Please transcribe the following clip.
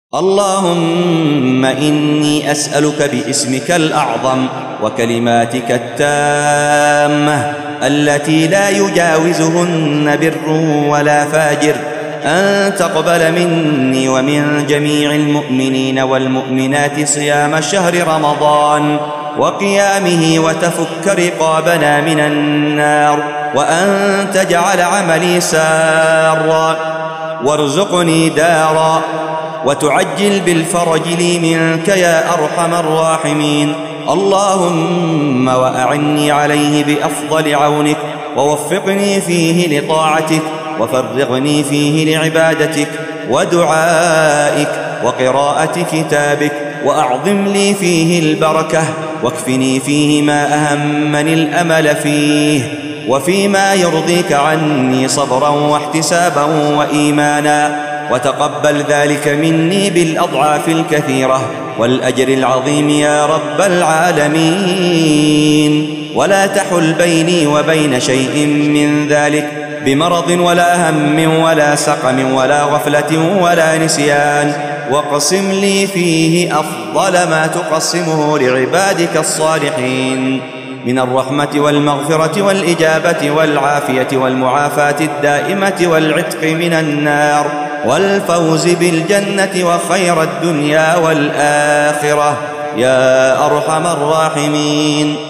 اللهم إني أسألك باسمك الأعظم وكلماتك التامة التي لا يجاوزهن بر ولا فاجر أن تقبل مني ومن جميع المؤمنين والمؤمنات صيام شهر رمضان وقيامه وتفك رقابنا من النار، وأن تجعل عملي سارا وارزقني دارا وتعجل بالفرج لي منك يا أرحم الراحمين. اللهم وأعني عليه بأفضل عونك، ووفقني فيه لطاعتك، وفرغني فيه لعبادتك ودعائك وقراءة كتابك، وأعظم لي فيه البركة، واكفني فيه ما أهمني الأمل فيه، وفيما يرضيك عني صبرا واحتسابا وإيمانا، وتقبل ذلك مني بالأضعاف الكثيرة والأجر العظيم يا رب العالمين. ولا تحل بيني وبين شيء من ذلك بمرض ولا هم ولا سقم ولا غفلة ولا نسيان، واقسم لي فيه أفضل ما تقسمه لعبادك الصالحين من الرحمة والمغفرة والإجابة والعافية والمعافاة الدائمة والعتق من النار والفوز بالجنة وخير الدنيا والآخرة يا أرحم الراحمين.